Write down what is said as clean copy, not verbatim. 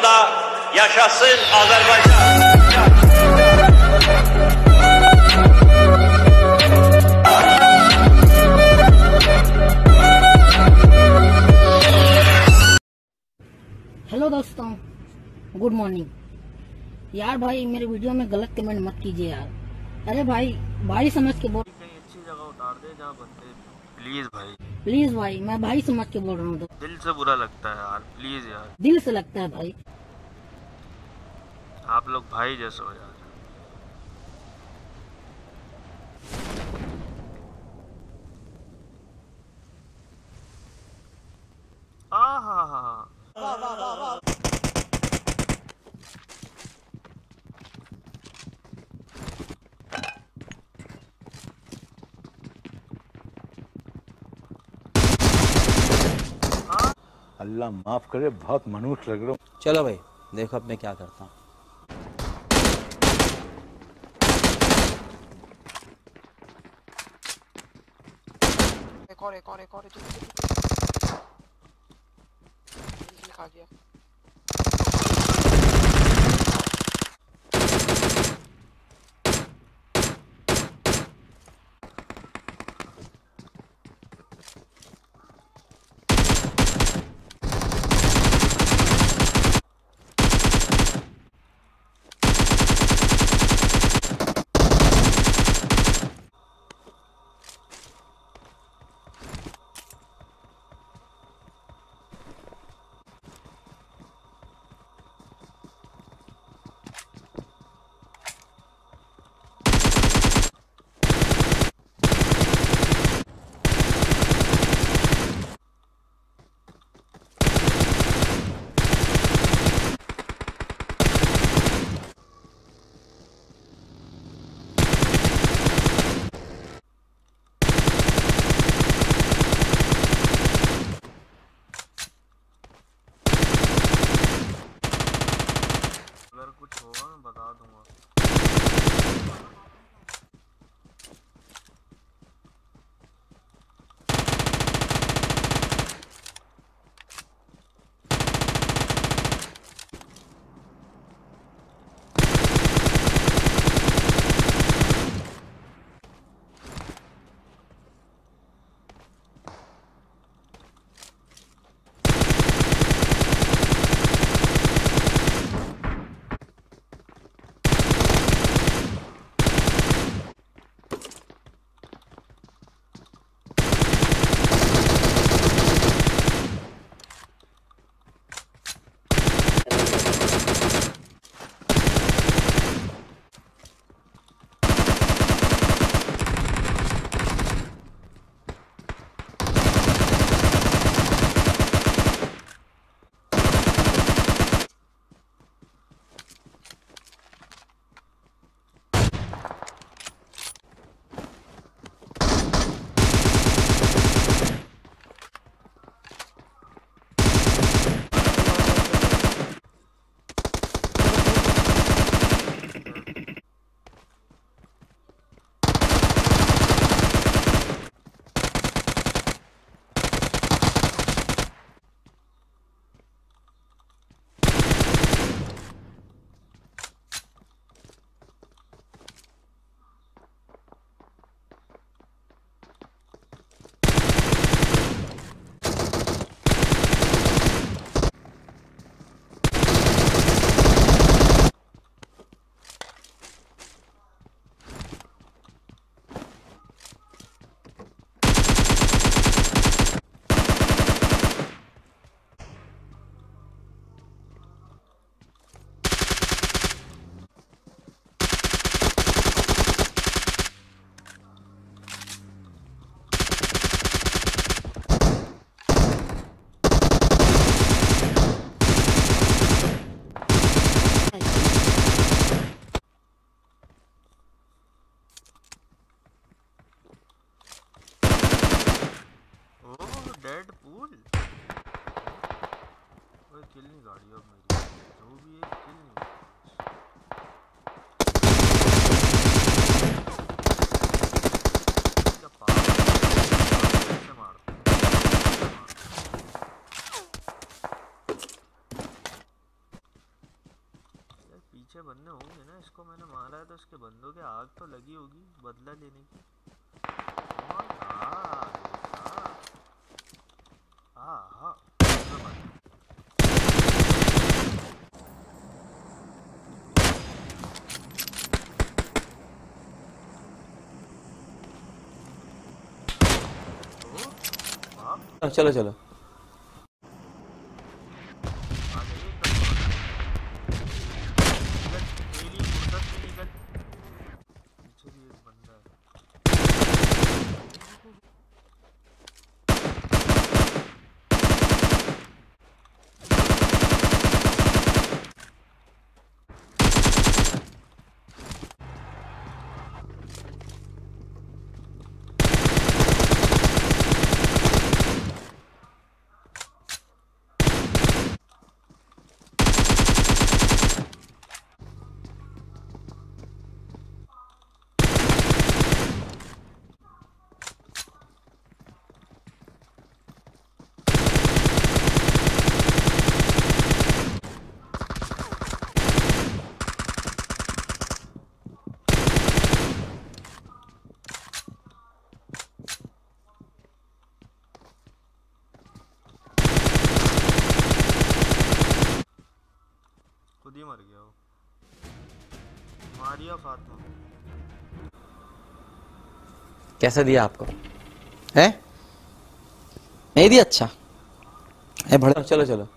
sonunda yaşasın Azerbaycan. Hello दोस्तों, good morning. यार भाई मेरे वीडियो में गलत कमेंट मत कीजिए यार। अरे भाई भाई समझ के बोल, कहीं अच्छी जगह उतार दे जहाँ बंदे। प्लीज भाई, प्लीज भाई, मैं भाई समझ के बोल रहा हूँ। दिल से बुरा लगता है यार, प्लीज यार। दिल से लगता है भाई। आप लोग भाई जैसे हो यार। अल्लाह माफ करे, बहुत मनुष्य लग रहा हूँ। चलो भाई देखो अब मैं क्या करता हूँ। एक और खा गया। अगर कुछ होगा मैं बता दूंगा। Deadpool. ओए किल नहीं गाड़ी अब मेरी, जो भी है किल नहीं। क्या पागल कैसे मारते हैं? पीछे बंदे होंगे ना, इसको मैंने मारा है तो इसके बंदों के आग तो लगी होगी बदला लेने की। कौन? हाँ, चलो चलो। खुद ही मर गया वो। मारिया फातिमा। कैसा दिया आपको? है नहीं दिया? अच्छा है बड़ा। चलो चलो।